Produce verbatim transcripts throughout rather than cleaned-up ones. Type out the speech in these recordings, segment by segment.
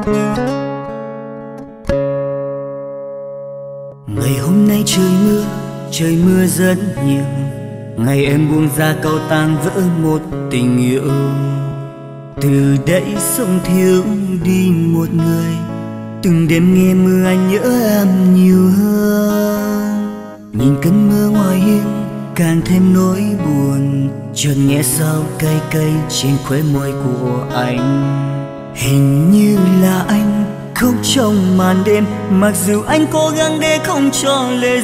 Ngày hôm nay trời mưa, trời mưa rất nhiều. Ngày em buông ra câu tan vỡ một tình yêu. Từ đây sống thiếu đi một người. Từng đêm nghe mưa anh nhớ em nhiều hơn. Nhìn cơn mưa ngoài hiên càng thêm nỗi buồn. Chợt nghe sao cay cay trên khóe môi của anh. Hình như là anh khóc trong màn đêm, mặc dù anh cố gắng để không cho lệ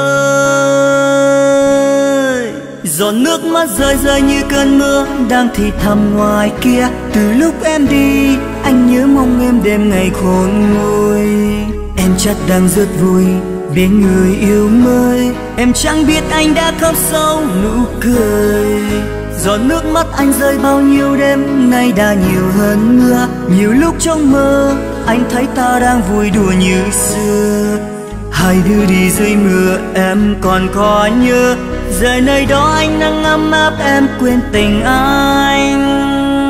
rơi. Giọt nước mắt rơi rơi như cơn mưa đang thì thầm ngoài kia. Từ lúc em đi anh nhớ mong em đêm ngày khôn nguôi. Em chắc đang rất vui bên người yêu mới. Em chẳng biết anh đã khóc sâu nụ cười. Giọt nước mắt anh rơi bao nhiêu đêm nay đã nhiều hơn mưa. Nhiều lúc trong mơ anh thấy ta đang vui đùa như xưa. Hai đứa đi dưới mưa em còn có nhớ. Giờ nơi đó anh đang ấm áp em quên tình anh.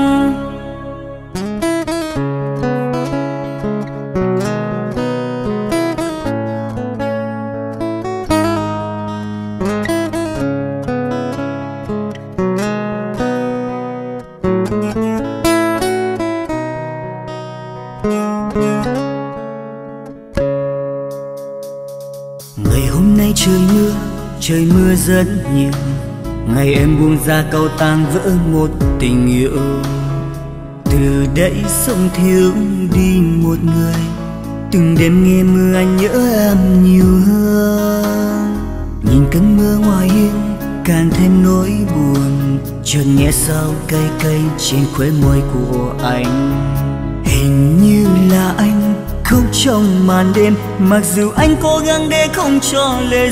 Ngày hôm nay trời mưa, trời mưa rất nhiều. Ngày em buông ra câu tan vỡ một tình yêu. Từ đây sống thiếu đi một người. Từng đêm nghe mưa anh nhớ em nhiều hơn. Nhìn cơn mưa ngoài hiên càng thêm nỗi buồn. Chợt nghe sao cay cay trên khóe môi của anh. Hình như là anh khóc trong màn đêm, mặc dù anh cố gắng để không cho lệ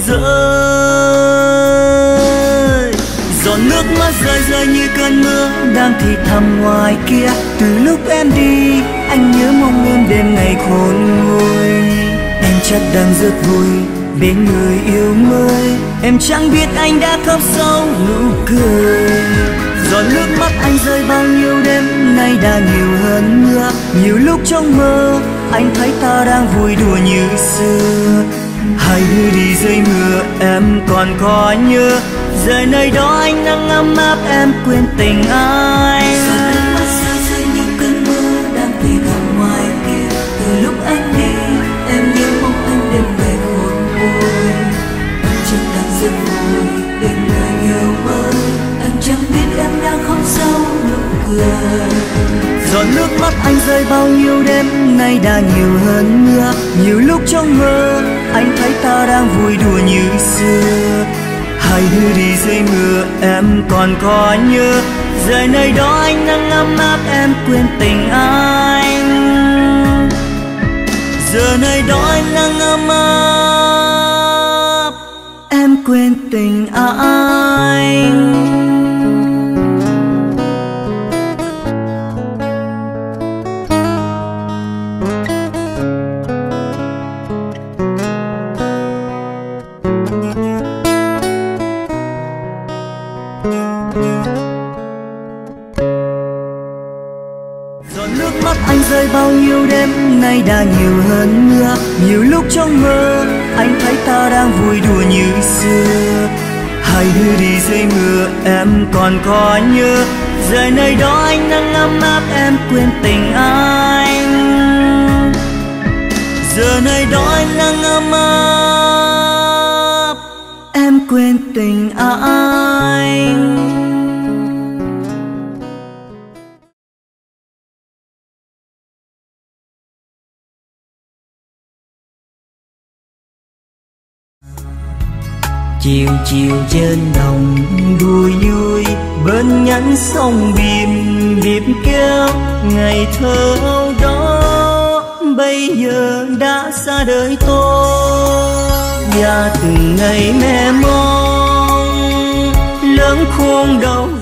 rơi. Giọt nước mắt rơi rơi như cơn mưa đang thì thầm ngoài kia. Từ lúc em đi anh nhớ mong em đêm ngày khôn nguôi. Em chắc đang rất vui bên người yêu mới. Em chẳng biết anh đã khóc sâu nụ cười. Giọt nước mắt anh rơi bao nhiêu đêm nay đã nhiều hơn mưa. Nhiều lúc trong mơ anh thấy ta đang vui đùa như xưa. Hai đứa đi dưới mưa em còn có nhớ. Giờ nơi đó anh đang ấm áp em quên tình anh. Giọt nước mắt rơi rơi như cơn mưa đang thì thầm ngoài kia. Từ lúc anh đi em nhớ mong anh đêm ngày khôn nguôi. Anh chẳng đang rất vui bên người yêu mới. Anh chẳng biết em đang khóc sâu nụ cười. Giọt nước mắt anh rơi bao nhiêu đêm nay đã nhiều hơn mưa. Nhiều lúc trong mơ anh thấy ta đang vui đùa như xưa. Hai đứa đi dưới mưa em còn có nhớ. Giờ nơi đó anh đang ấm áp em quên tình anh. Giờ nơi đó anh đang ấm áp em quên tình anh. Giọt nước mắt anh rơi bao nhiêu đêm nay đã nhiều hơn mưa. Nhiều lúc trong mơ anh thấy ta đang vui đùa như xưa. Hai đứa đi dưới mưa em còn có nhớ. Giờ nơi đó anh đang ấm áp em quên tình anh. Giờ nơi đó anh đang ấm áp em quên tình anh. Chiều chiều trên đồng đuôi vui, bên nhánh sông biếm biếm kéo. Ngày thơ đó bây giờ đã xa đời tôi. Và từng ngày mẹ mong lớn khôn đâu